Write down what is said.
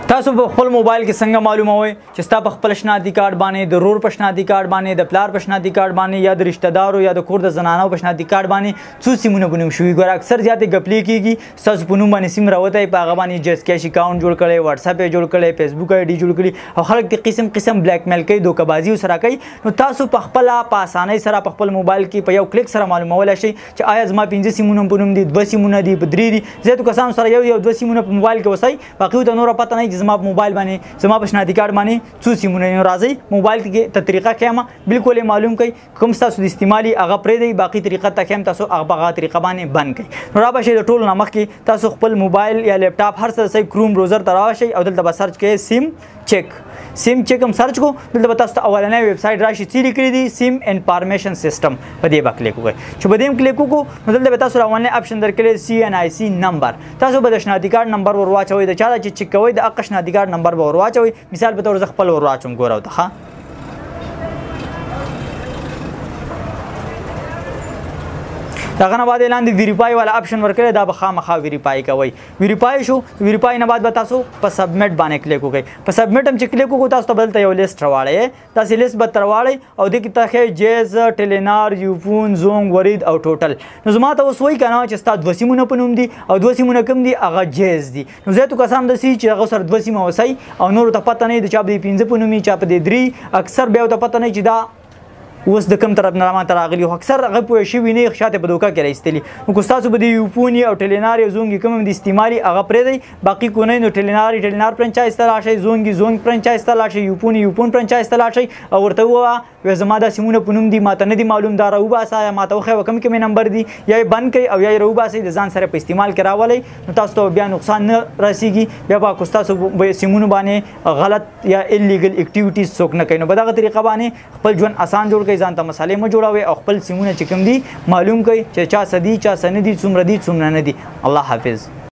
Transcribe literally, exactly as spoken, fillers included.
تاسو په خپل موبایل کې څنګه معلوموئ چې ستا په خپل شناختی کارت باندې د رور په شناختی کارت باندې د پلار په شناختی کارت باندې یا د رشتہ دارو یا د کور د زنانو په شناختی کارت باندې څو سیمونه بنوم شوي ګور اکثر زیاتې غپلې کیږي تاسو په نوم باندې سیم راوته په هغه باندې جس کیش اکاونټ جوړ کړئ واتس اپ جوړ کړئ فیسبوک آی ډي جوړ کړئ او خلک د قسم قسم بلیک میل کوي دوکبازي سره کوي نو تاسو په خپل په اسانۍ سره په خپل موبایل کې په یو کلیک سره معلومولای شئ چې آیا زما پنځه سیمونه په نوم دي دوه سیمونه دي په درې دي زه تو کسان سره یو یو دوه سیمونه په موبایل کې وسای باقي ته نور پته نه چې زما په موبایل باندې زما په شناختی کارت باندې څو سیمونه راځي موبایل کې ته طریقه کیمه بالکل معلوم کوي کوم تاسو د استعمالي هغه پرې دی باقي طریقه ته کیم تاسو هغه طریقه باندې بند کړئ نو را بشي د ټول نامخ کې تاسو خپل موبایل یا لیپټاپ هر څه سي کروم براوزر ته راشي او دلته به سرچ کړئ سیم چیک سیم چیک هم سرچ کو دلته به تاسو اولنۍ ویب سایټ راشي چې لیکلي دي سیم انفارمیشن سیستم په دې به کلیک وکړئ چې په دې کلیک وکړو نو دلته به تاسو راولنۍ اپشن درکړي سی ان آی سی نمبر تاسو به د شناختی کارت نمبر ور واچوي د چا چې چیک کوي د اق شناختی کارت نمبر به ور واچوي مثال په تور ز خپل ور واچوم ګورو ته دغه نه بعد لاندې ویریفای والا اپشن ورکړی دا به خامخا ویریفای کوي ویریفای شو ویریفای نه بعد به تاسو په سبمیټ باندې کلیک وکړئ په سبمیټ هم چې کلیک وکړو تاسو ته بلته یو لیست راواړی تاسو لیست به ترواړی او د کې تخې جیز ټیلینار یوفون زونګ ورید او ټوټل نو زما ته اوس وایي کنه چې ستا دوه سیمونه په نوم دي او دوه سیمونه کم دي هغه جیز دي نو زه تو کسان د سي چې هغه سره دوه سیمه وسای او نور ته پته نه دي چې په پنځه په نومي چې په درې اکثر بیا ته پته نه چې دا اوس د کم طرف نه ما تر راغلی خو اکثر هغه پوه شوي نه شاته په دوکه کې راایستلي نو که تاسو به د یوفونی او ټیلینار او زونګي کوم د استعمالي هغه پرې دی باقي کو نه نو ټیلینار ټیلینار فرانچایز ته راشي زونګي زونګ فرانچایز ته راشي یوفونی یوفون فرانچایز ته راشي او ورته و زما د سیمونه په نوم دي ماته نه دي معلوم دار او باسا یا ماته خو کم کم نمبر دي یا بند کوي او یا رو باسي د ځان سره په استعمال کراولي نو تاسو ته بیا نقصان نه راسيږي بیا با تاسو به سیمونه باندې غلط یا الیګل اکټیویټیز څوک نه کوي نو په دغه طریقه باندې خپل ژوند آسان جوړ کړئ ځان ته مسالې مو جوړوي او خپل سیمونه چې کوم دي معلوم کړئ چې چا سدي چا سندي څومره دي څومره نه دي الله حافظ